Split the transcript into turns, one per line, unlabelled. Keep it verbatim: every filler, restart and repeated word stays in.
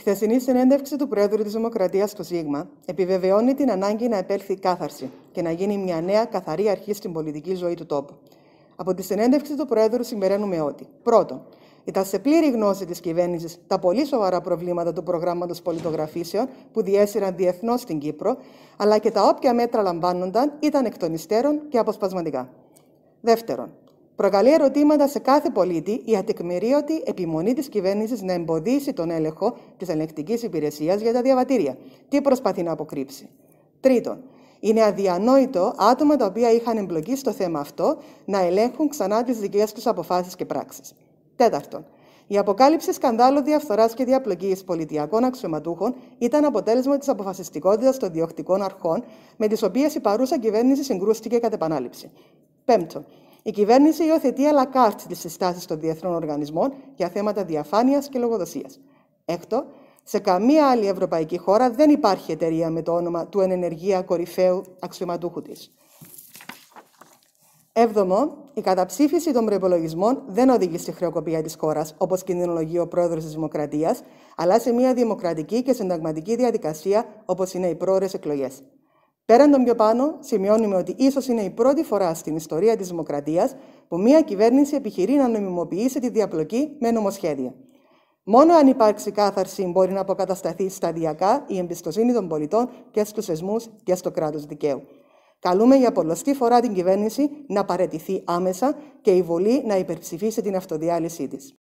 Η χθεσινή συνέντευξη του Προέδρου της Δημοκρατίας του ΣΥΓΜΑ επιβεβαιώνει την ανάγκη να επέλθει κάθαρση και να γίνει μια νέα καθαρή αρχή στην πολιτική ζωή του τόπου. Από τη συνέντευξη του Προέδρου συμπεραίνουμε ότι, πρώτον, ήταν σε πλήρη γνώση της κυβέρνησης τα πολύ σοβαρά προβλήματα του προγράμματος πολιτογραφήσεων που διέσυραν διεθνώς στην Κύπρο, αλλά και τα όποια μέτρα λαμβάνονταν ήταν εκ των υστέρων και αποσπασματικά. Δεύτερον, προκαλεί ερωτήματα σε κάθε πολίτη η ατεκμηρίωτη επιμονή της κυβέρνησης να εμποδίσει τον έλεγχο της ελεγκτικής υπηρεσίας για τα διαβατήρια. Τι προσπαθεί να αποκρύψει. Τρίτον, είναι αδιανόητο άτομα τα οποία είχαν εμπλοκή στο θέμα αυτό να ελέγχουν ξανά τις δικές τους αποφάσεις και πράξεις. Τέταρτον, η αποκάλυψη σκανδάλου διαφθοράς και διαπλοκής πολιτιακών αξιωματούχων ήταν αποτέλεσμα της αποφασιστικότητας των διοκτικών αρχών με τις οποίες η παρούσα κυβέρνηση συγκρούστηκε κατ' επανάληψη. Πέμπτον, η κυβέρνηση υιοθετεί à la carte τις συστάσεις των διεθνών οργανισμών για θέματα διαφάνειας και λογοδοσίας. Έκτο, σε καμία άλλη ευρωπαϊκή χώρα δεν υπάρχει εταιρεία με το όνομα του εν ενεργεία κορυφαίου αξιωματούχου της. Έβδομο, η καταψήφιση των προϋπολογισμών δεν οδηγεί στη χρεοκοπία της χώρας, όπως κινδυνολογεί ο πρόεδρος της Δημοκρατίας, αλλά σε μια δημοκρατική και συνταγματική διαδικασία, όπως είναι οι πρόορες εκλογές. Πέραν των πιο πάνω, σημειώνουμε ότι ίσως είναι η πρώτη φορά στην ιστορία της Δημοκρατίας που μια κυβέρνηση επιχειρεί να νομιμοποιήσει τη διαπλοκή με νομοσχέδια. Μόνο αν υπάρξει κάθαρση μπορεί να αποκατασταθεί σταδιακά η εμπιστοσύνη των πολιτών και στους θεσμούς και στο κράτος δικαίου. Καλούμε για πολλοστή φορά την κυβέρνηση να παραιτηθεί άμεσα και η Βουλή να υπερψηφίσει την αυτοδιάλυσή της.